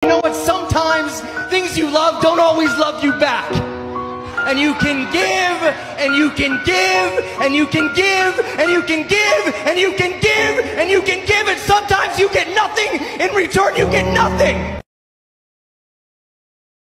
know what? Sometimes things you love don't always love you back. And you can give, and you can give, and you can give, and you can give, and you can give, and you can give, and sometimes you get nothing in return. You get nothing.